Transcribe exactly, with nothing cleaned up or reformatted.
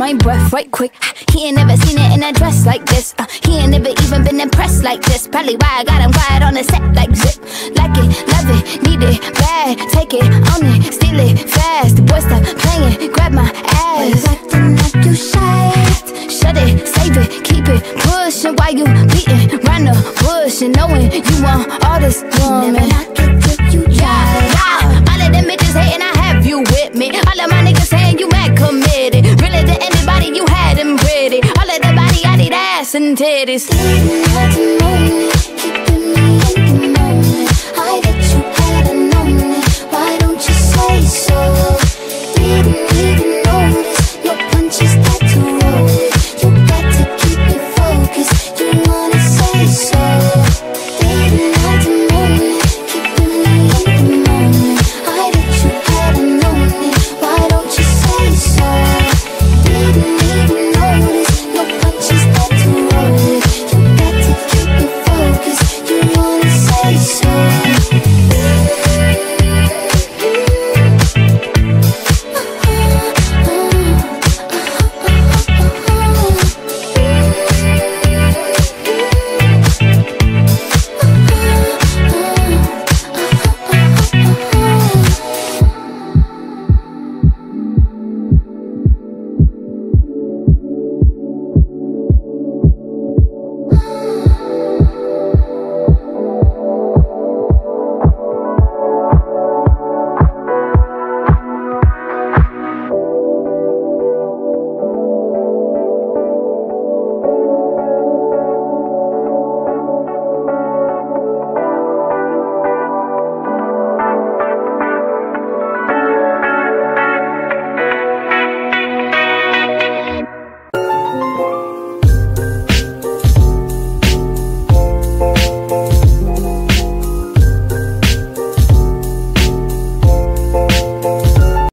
my breath right quick. He ain't never seen it in a dress like this. uh, He ain't never even been impressed like this. Probably why I got him quiet on the set like zip. Like it, love it, need it, bad. Take it, own it, steal it, fast. The boy stop playing, grab my ass. Acting like you shy. Shut it, save it, keep it pushing. While you beating round the bush and knowing you want all this woman. Never knock it till you try. Yeah, all of them bitches hating, I have you with me. All of my niggas saying you mad committed. Really to anybody, you had them pretty. All of the body, I need ass and titties. Didn't have to move.